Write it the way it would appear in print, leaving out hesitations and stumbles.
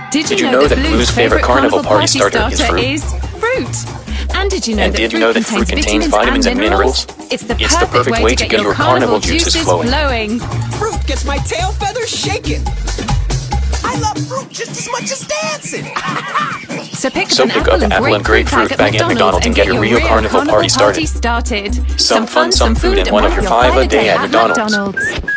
Did you know that Blue's favorite carnival party starter is fruit? And did you know that fruit contains vitamins and minerals? It's the perfect way to get your carnival juices flowing. Fruit gets my tail feathers shaking. I love fruit just as much as dancing. So pick up an apple and grapefruit bag at McDonald's and get your RIO carnival party started. Some fun, some food, and one of your 5 a day at McDonald's.